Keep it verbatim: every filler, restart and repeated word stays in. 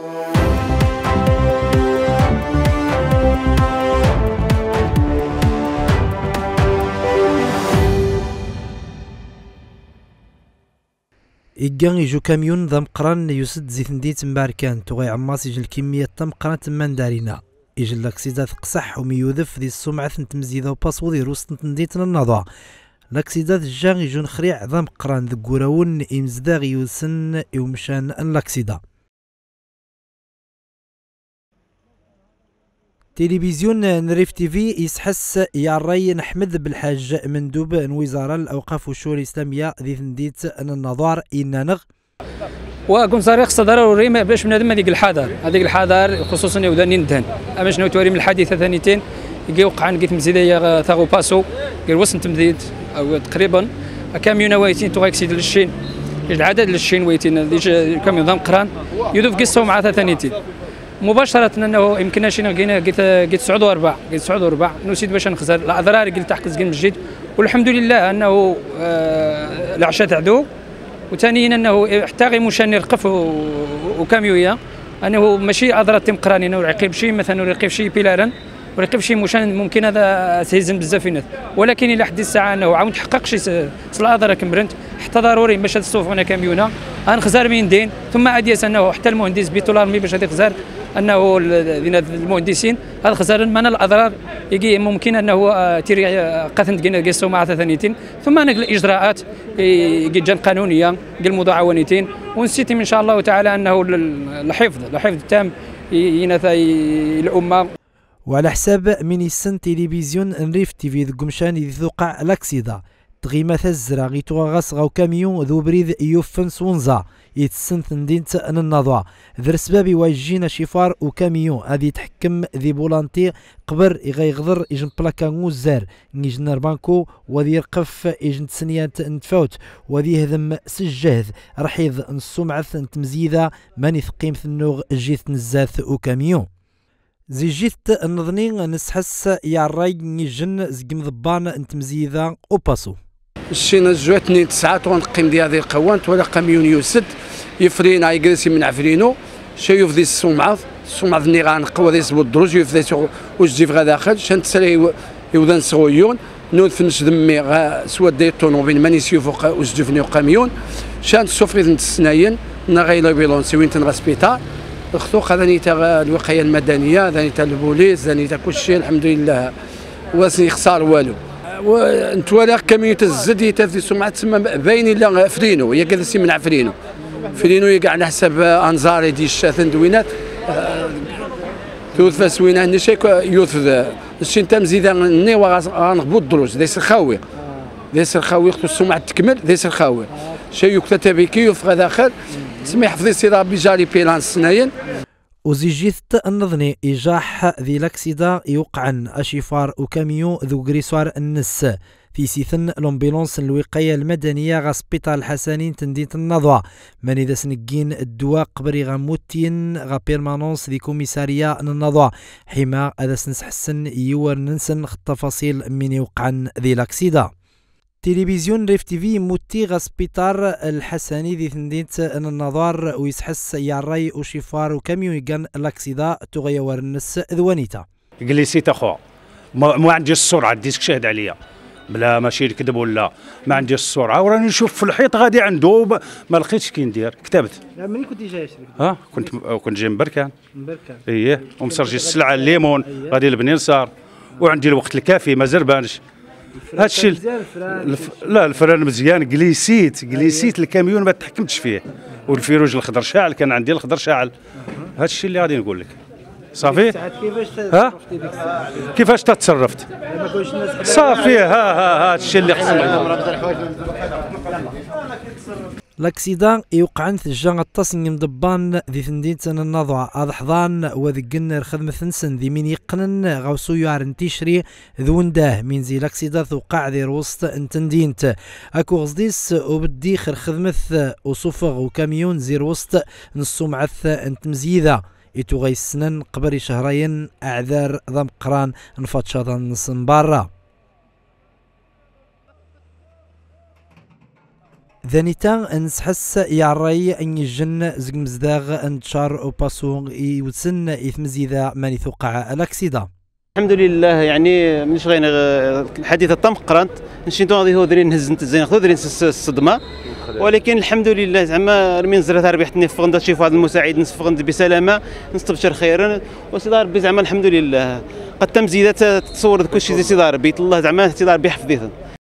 إيجان يجو كاميون ذا مقران يسد زيت نديت مباركان تغي عماس يجي الكمية تم قران تمان دارينا يجي لاكسيدا ثقصح وميوذف ذي السمعة تمزيدا وباسو ذي روس نديتنا النضا لاكسيدا الجان يجو نخريع ذا مقران ذي قراون إمزداغ يوسن يومشان ان لاكسيدا تلفزيون نريف تيفي يسحس يا الري نحمد بالحاج مندوب وزارة الأوقاف والشؤون الإسلامية ذي نديت ان النظار إنانغ وكون صريخ ضروري باش بنادم هذيك الحذر هذيك الحذر خصوصا يبدا ندهن اما شنو توري من الحادثه ثانيتين يجي وقع لقيت مزيديه ثاغو باسو قال وسن تمديد او تقريبا كاميون وايتين تو اكسيد للشين العدد للشين وايتين كاميون ضم قران يذوب قصه مع ثانيتين مباشره انه يمكنناش لقينا قلت قلت تسعة وأربعة قلت تسعة وأربعة نسيت باش نخزر الاضرار قلت تحت زقن مجيد والحمد لله انه آه العشاء تعدو وثانيا انه حتى غير مشان يرقف وكاميويا انه ماشي اضرار تم قرانين ويعقب شي مثلا ويعقب شي بيلارن ويعقب شي مشان ممكن هذا سيهزم بزاف الناس ولكن الى حد الساعه انه عاود تحقق شي الاضرار كمبرنت حتى ضروري باش تصوف هنا كاميونه غنخزر من دين ثم اديس انه حتى المهندس بيتولارمي باش غادي يخزر انه المهندسين هذا خزر من الاضرار يجي ممكن انه تيري قثن تقينا قيسو مع ثانيتين ثم الاجراءات يجي جن قانونيه ديال المدعوانيتين ونسيتم ان شاء الله تعالى انه الحفظ الحفظ التام ينثى الامه. وعلى حساب مينيسن تلفزيون نريف تيفي قمشان ذي ثقع لاكسيدا تغيمة الزرع غيتوغا غاس غاو كاميون ذو بريد يوفن سونزا يتسنث ندينت ان النضوى ذر سبابي واجينا شفار وكاميون هذه يتحكم ذي بولانتي قبر يغيغضر يجن بلاكا زار نيجن ربانكو وذي يرقف يجن تسنيات نتفوت وذي يهذم سجهد رحيض السمعة تمزيذا ماني ثقيم ثنوغ جيت نزاث وكاميون زي جيت النظني نسحس يا الراي نيجن زقم ضبان نتمزيذا وباسو الشينا جواتني تسعة ونقيم ديال هذه القوانت ولا كاميون يوسد يفرينا يجلسي من عفرينو شايف ذي السمعة السمعة ذني غنقوى ذي سبو الدروج يفذي وجدي في داخل شان تسالي يوذن صغيون نود فنش دمي سوا دي طونوبيل ماني سيوفو وجدي فني كاميون شان سوفري ذن السناين نغيلا بيلونسي وين تنغا سبيطار خصوصا هذا تاع الوقايه المدنيه هذا تاع البوليس هذا تاع كل شيء الحمد لله واسني خسار والو ونتوالى كمية الزد تاع سمعة تسمى باين لا فرينو هي جالسين من فرينو فرينو يقع على حسب انظار دي الشاثن دوينات ثلث فاسوينا نشيك يوث الشين تام زيدا ني غنغبو الدروج ديس الخاوي ديس الخاوي خصو السمعة تكمل ديس الخاوي شي يكتب بكي وفي داخل تسمى يحفظي سيدا بجاري بيلان سناين وزيجيث النظني إيجاح ذي لاكسيدا يوقعن أشيفار وكاميون ذو غريسوار النس في سيثن لومبيلونس الوقاية المدنية غا سبيطار الحسنين تنديت النضوى من إذا سنقين الدواء قبري غا موتين غا بيرمانونس ذي كوميساريا النضوى حما هذا سنسحسن يور ننسن التفاصيل من يوقعن ذي لاكسيدا. تلفزيون ريف تيفي موتي غا سبيطار الحسني ذي ثنديت ان النظار ويسحس يا الراي وشفار وكاميون يقان لاكسيدا تغيور النس ذوانيتا جلسيت اخو ما, ما عندي السرعه ديسك شاهد عليا بلا ماشي الكذب ولا ما عندي السرعه وراني نشوف في الحيط غادي عنده ما لقيتش كي ندير كتبت. منين كنت جاي ها كنت كنت جاي من بركان من بركان اييه ومسرجي السلعه الليمون غادي لبنين صار وعندي الوقت الكافي ما زربانش هذا الشيء الف... لا الفران مزيان جليسيت جليسيت الكاميون ما تحكمتش فيه والفيروج الخضر شاعل كان عندي الخضر شاعل هذا الشيء اللي غادي نقول لك صافي ها كيفاش تصرفت صافي ها ها هذا الشيء اللي خصنا لاكسيدا يوقعن ثجان التصني مضبان ذي ثنديتن النضوى هذا حضان وذقن خدمة ثنسن ذي من يقنن غوصو يعرن تيشري ذونداه من زي لاكسيدا ثوقع ذي روسط انتندينت اكو غزديس وبدي خر خدمة وصفغ وكاميون زي روسط نصو معث انت مزيدة إتو غيسنن قبري شهرين اعذار ضم قران نفاتشاضا نصن برا. ذانيتا نسحس يعري أن يجن زق مزداغ انتشار أو باسون يوتسن إثمزيدا ماني ثقع الأكسيدا. الحمد لله يعني منش غير الحديث الطم قرنت نشيتو غادي هو درين هزنت الزين خذ درين الصدمه ولكن الحمد لله زعما رمين زرات ربحتني فغندا شي هذا المساعد نصفغند بسلامه نستبشر خيرا وسيدي ربي زعما الحمد لله قد تم زيادات تصور كل شيء زي سيدي ربي الله زعما سيدي ربي يحفظ